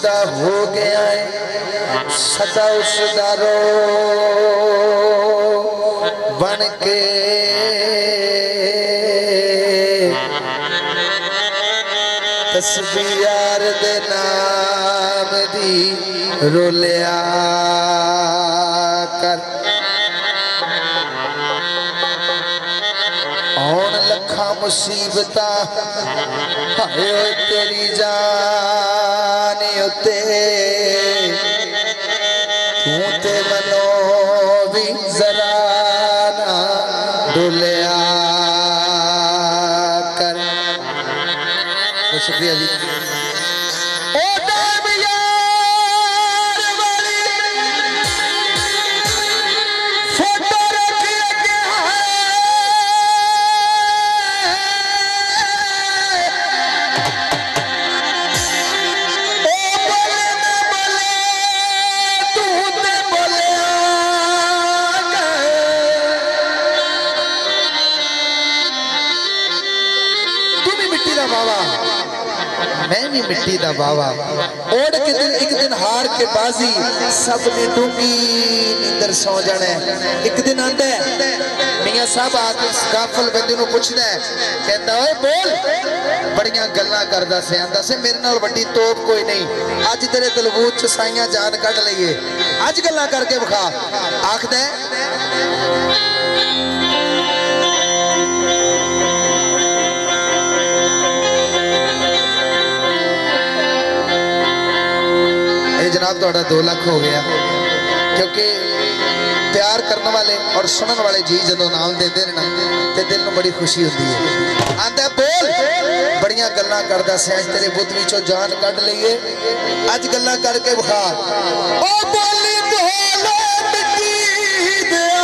सदा हो गया है, सदा उसदा रो बन के तस्बीह यार दे नाम दी रोलिया कर। आउण लखा मुसीबत हाय तेरी जान उत्ते तू ते मनो भी जरा ना डुलिया कर। शुक्रिया जी। मैं भी मिट्टी दा बावा ओढ़ के दिन एक दिन हार के बाजी सब ने डूंगी नींदर सौ जाना है। एक दिन आंदा है मियां साहब आके काफल बंदे नूं पुछदा है कहंदा ओए बोल बड़ियां गल्लां करदा से आंदा से मेरे नाल वड्डी तोप कोई नहीं अज तेरे दलबूत च साइयां जान कढ लईए अज गल्लां करके विखा। आखदा है जनाब तो 2 लाख हो गया क्योंकि प्यार करने वाले और सुनने वाले जी जो नाम देते हैं ना तो दिल में बड़ी खुशी होती है। आंदा बोल बड़ियां गल्लां करदा से अज तेरे बुत विचों जान कढ लईए अज गल्लां करके विखा। ओ बोली बोलो मिट्टी दिया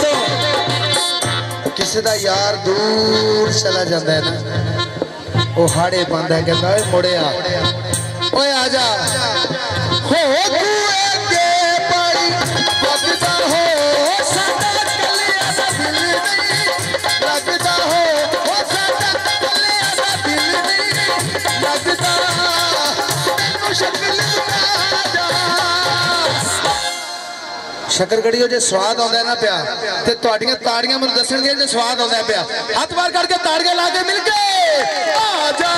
किसी का यार दूर चला जाता है ना, वो हाड़े पांदा है, कहता है मुड़िया ओए आजा हो के पानी लगता हो सादा कलिया दा दिल नहीं लगता हो सादा कलिया दा दिल नहीं लगता मैनू शक्ल शकरगढ़ियों जो स्वाद आता है ना पिया ते तुहाडियां ताड़ियां मैनूं दसणगियां जो स्वाद आता है पिया। हाथ बार करके ताड़ियां ला के मिल के आ जा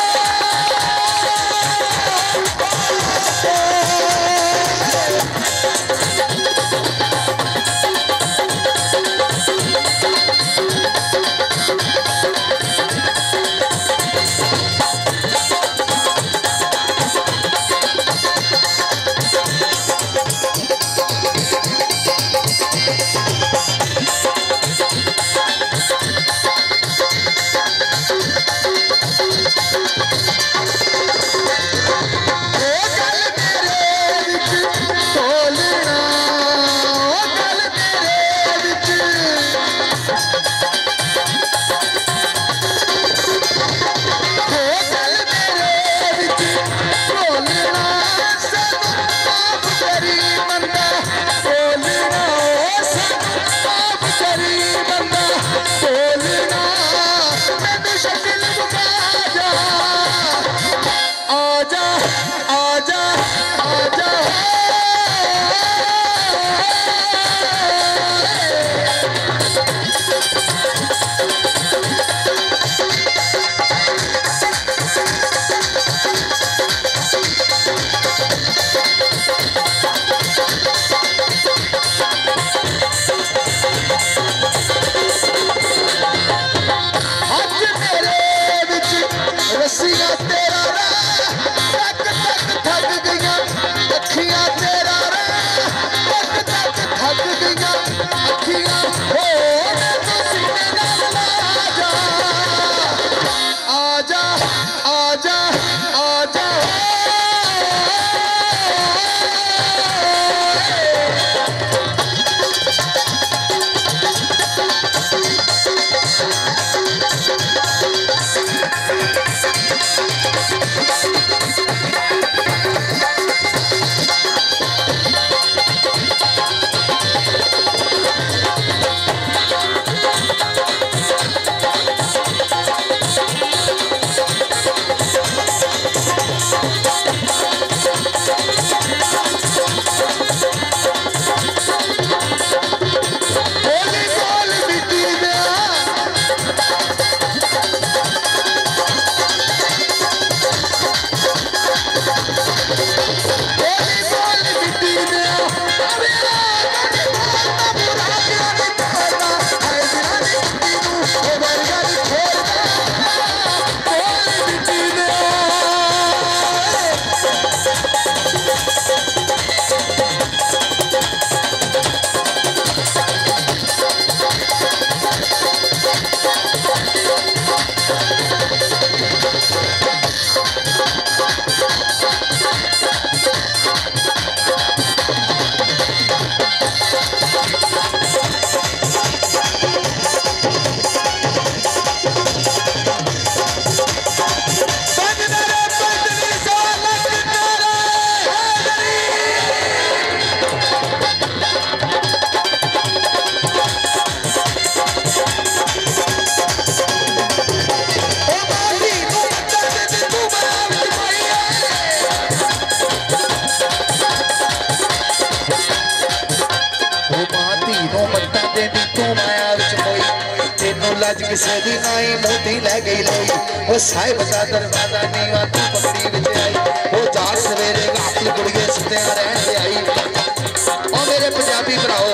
लज किसे दी नाई मोती लै गई लोई वो साहिब दा दरवाजा नीवा तू पगड़ी विच आई वो जा सवेरे घाटी कुड़िए सुत्तियां रहन ते आई। ओ मेरे पंजाबी भराओ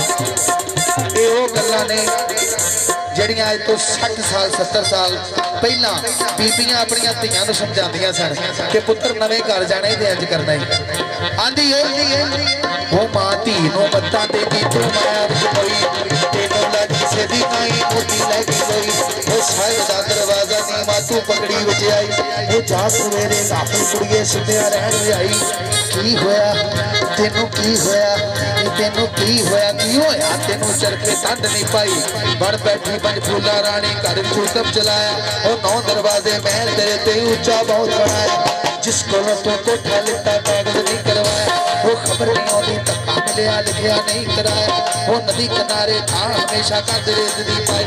ये वो गल्लां ने जड़ियां अज तो 60 साल 70 साल पहला बीबियां अपनियां धीआं नूं समझांदियां सन कि पुत्र नवें घर जाना ही ते इंज करना ही आंदी वो मां धी नूं मत्तां देंदी तू माया विच कोई तेनों लज किसे दी नाई मोती लै गई लोई वो साहिब दा दरवाजा नीवा तू पगड़ी विच आई वो जा सवेरे गाफल कुड़िए सुनिया रहन आई की होया तेनू की होया तेनू की होया तेनू चरखे तंद नहीं पाई बड़ बैठी पंचफूला रानी घर चूतम चलाया और 9 दरवाजे महल तेरे ते ऊंचा बहुत बनाया जिस को तो कोठा लिता कागज नहीं करवाया वो खबर नहीं आती धक्का मिलया लिखया नहीं कराया वो नदी किनारे था हमेशा का रेत दी पाई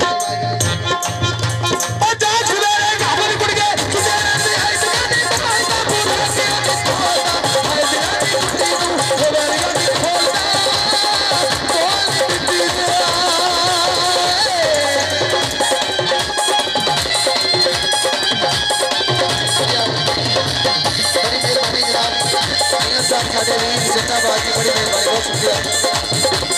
बड़ी मेहरबानी बहुत शुक्रिया।